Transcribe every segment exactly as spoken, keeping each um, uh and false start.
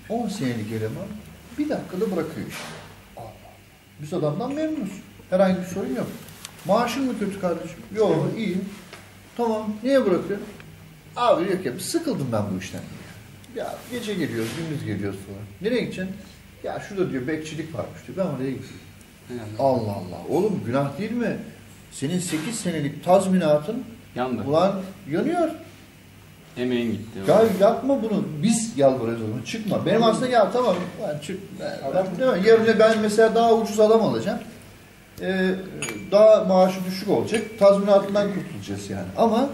on senelik eleman bir dakikada bırakıyor işte. Biz adamdan memnunuz. Herhangi bir sorun yok. Maaşın mı kötü kardeşim? Yok, iyi. Tamam, niye bırakıyor? Abi diyor ki, sıkıldım ben bu işten. Ya gece geliyoruz, gündüz geliyoruz falan. Nereye gideceksin? Ya şurada diyor bekçilik varmış diyor. Ben oraya gidiyorum. Yani. Allah Allah. Oğlum günah değil mi? Senin sekiz senelik tazminatın yandı. Ulan yanıyor. Emeğin gitti. Ya yapma bunu. Biz yalvarıyoruz onu. Çıkma. Benim aslında ya tamam. Ben çık. Ben, ben, yarın ben mesela daha ucuz adam alacağım. Ee, daha maaşı düşük olacak. Tazminatından kurtulacağız yani. Ama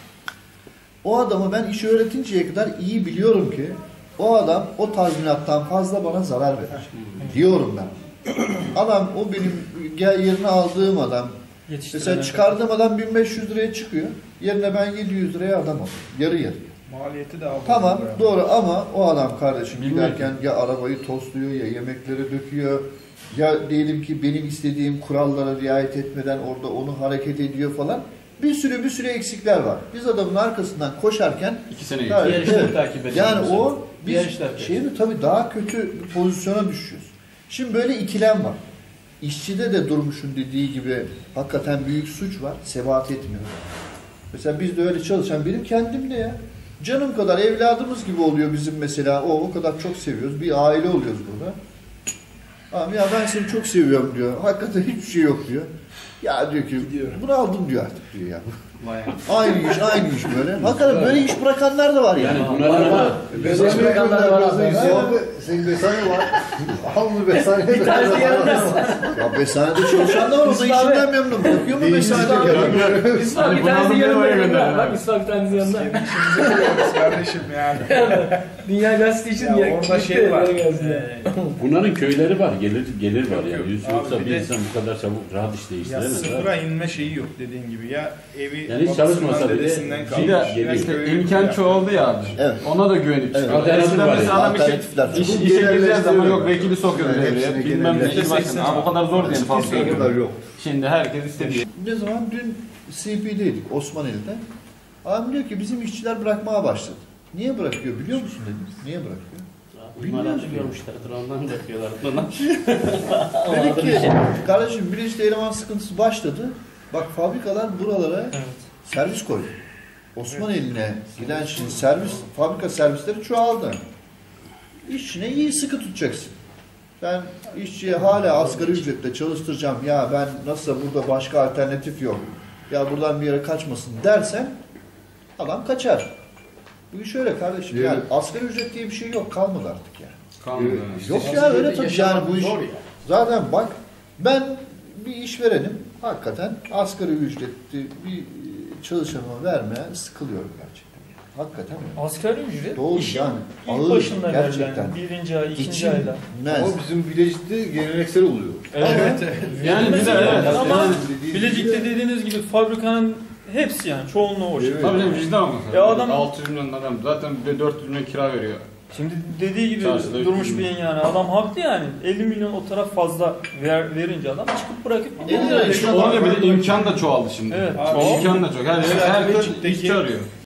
o adamı ben işi öğretinceye kadar iyi biliyorum ki o adam o tazminattan fazla bana zarar verir. Diyorum ben. Adam o benim yerine aldığım adam. Mesela çıkardığım adam bin beş yüz liraya çıkıyor. Yerine ben yedi yüz liraya adam alıyorum. Yarı yarı. Maliyeti de alıyor. Tamam doğru ama o adam kardeşim giderken ya arabayı tosluyor ya yemekleri döküyor. Ya diyelim ki benim istediğim kurallara riayet etmeden orada onu hareket ediyor falan. Bir sürü bir sürü eksikler var. Biz adamın arkasından koşarken iki sene diğer işleri takip ediyoruz. Yani o biz şeyde tabii daha kötü bir pozisyona düşüyoruz. Şimdi böyle ikilem var. İşçide de Durmuş'un dediği gibi hakikaten büyük suç var. Sebat etmiyor. Mesela biz de öyle çalışan benim kendim de ya. Canım kadar evladımız gibi oluyor bizim mesela. O o kadar çok seviyoruz. Bir aile oluyoruz burada. Abi ya ben seni çok seviyorum diyor. Hakikaten hiçbir şey yok diyor. Ya diyor ki bunu aldım diyor artık diyor ya. Aynı iş, aynı iş böyle. Hakikaten böyle iş bırakanlar da var yani. Yani bunlar var. Böyle iş bırakanlar var abi. Senin besane var. Al bunu besane. Bir tanesi yanmaz. Ya besanede çalışan da var. O da işinden memnun. Bırakıyor mu besanede? İsmail bir tanesi yanında. Bak İsmail bir tanesi yanında. İşimizi biliyoruz kardeşim yani. Dünya Gazetesi için ya orada şey var. Bunların köyleri var. Gelir gelir var yani. Yoksa bir bir de, insan bu kadar çabuk rahat iş ya değiştiremez. sıfıra inme şeyi yok dediğin gibi. Ya evi yani hiç çalışmasa bile bir de işte imkan çoğaldı ya abi. Evet. Ona da güvenip çıkıyor. Evet. Eskiden mesela adam işe, iş, işe gireceğiz ama yok vekili sokuyor Evet, devreye. Bilmem ne il başkanı. Ama o kadar zor değil fazla. kadar yok. Şimdi herkes istediği. Ne zaman? Dün C P'deydik Osmanlı'da. Adam diyor ki bizim işçiler bırakmaya başladı. Niye bırakıyor biliyor musun dedim. Niye bırakıyor? İmalatçı görmüşlerdir ondan bırakıyorlar. Dedik ki kardeşim bilinçli eleman sıkıntısı başladı. Bak fabrikalar buralara evet. servis koydu. Osman eline giden şimdi servis, fabrika servisleri çoğaldı. İşçine iyi sıkı tutacaksın. Ben işçiye hala asgari ücretle çalıştıracağım. Ya ben nasıl burada başka alternatif yok. Ya buradan bir yere kaçmasın dersen adam kaçar. Bu iş öyle kardeşim. Yani asgari ücret diye bir şey yok. Kalmadı artık yani. Kalmadı. Yok ya öyle tabii yani bu iş. Zaten bak ben bir işverenim. Hakikaten asgari ücretli bir çalışanıma vermeye sıkılıyorum gerçekten. Hakikaten mi? Asgari ücret Doğru işin yani. ilk Ağır, başında gerçekten. yani. Birinci ay, ikinci İçin, ayda. Ama bizim Bilecik'te geleneksel oluyor. Evet. Evet. Yani bir de evet. Ama Bilecik'te dediğiniz gibi fabrikanın hepsi yani çoğunluğu o şekilde. Tabii canım vicdan olmasa. Ya adam- altı yüz milyon adam zaten dört yüz milyon kira veriyor. Şimdi dediği gibi Çarşıda Durmuş üç yüz Bey'in yani adam haklı yani. elli milyon o taraf fazla ver, verince adam çıkıp bırakıp elli lira Evet, veriyor. Orada bir de imkan da çoğaldı şimdi. Evet. İmkan da çok. Her, Mesela herkes Bilecik'teki- işçi arıyor.